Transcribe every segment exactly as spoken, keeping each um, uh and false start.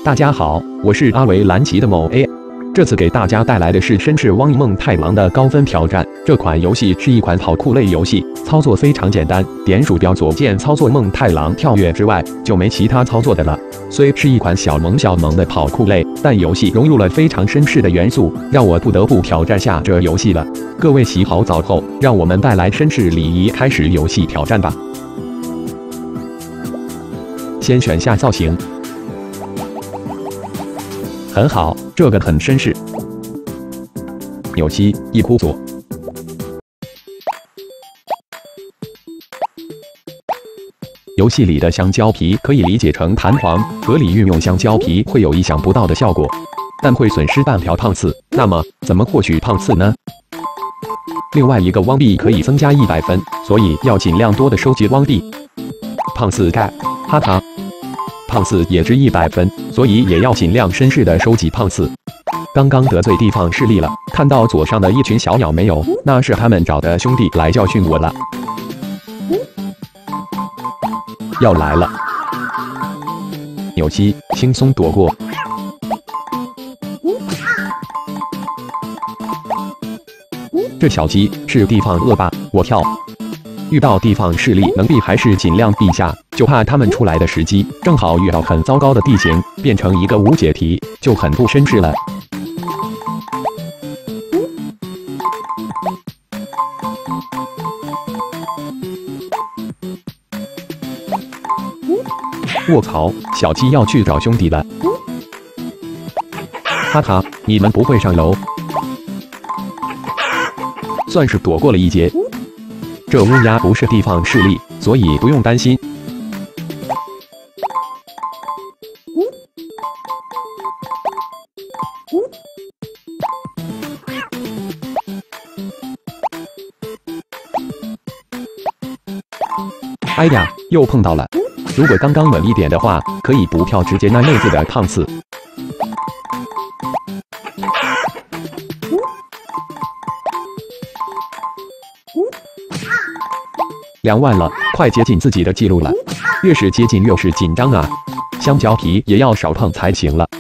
大家好，我是阿维蓝奇的某 A， 这次给大家带来的是《绅士汪梦太郎》的高分挑战。这款游戏是一款跑酷类游戏，操作非常简单，点鼠标左键操作梦太郎跳跃之外，就没其他操作的了。虽是一款小萌小萌的跑酷类，但游戏融入了非常绅士的元素，让我不得不挑战下这游戏了。各位洗好澡后，让我们带来绅士礼仪，开始游戏挑战吧。先选下造型。 很好，这个很绅士。纽西一哭左，游戏里的香蕉皮可以理解成弹簧，合理运用香蕉皮会有意想不到的效果，但会损失半条胖次。那么，怎么获取胖次呢？另外一个汪币可以增加一百分，所以要尽量多的收集汪币。胖次盖，哈哈。 胖次也值一百分，所以也要尽量绅士的收集胖次。刚刚得罪地方势力了，看到左上的一群小鸟没有？那是他们找的兄弟来教训我了。要来了，纽西轻松躲过。这小鸡是地方恶霸，我跳。 遇到地方势力能避还是尽量避下，就怕他们出来的时机正好遇到很糟糕的地形，变成一个无解题，就很不绅士了。卧槽，小鸡要去找兄弟了！哈哈，你们不会上楼，算是躲过了一劫。 这乌鸦不是地方势力，所以不用担心。哎呀，又碰到了！如果刚刚稳一点的话，可以不跳直接那妹子的胖次。 两万了，快接近自己的记录了。越是接近越是紧张啊！香蕉皮也要少碰才行了。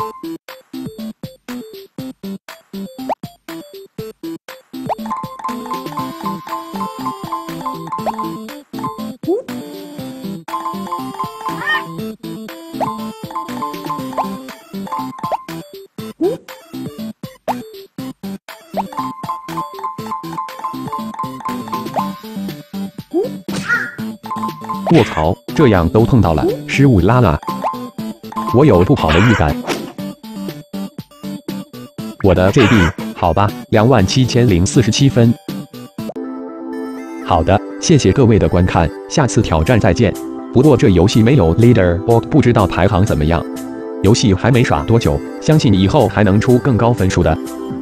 卧槽，这样都碰到了，失误啦啦！我有不好的预感。我的 G B 好吧，两万七千零四十七分。好的，谢谢各位的观看，下次挑战再见。不过这游戏没有 Leaderboard， 不知道排行怎么样。游戏还没耍多久，相信以后还能出更高分数的。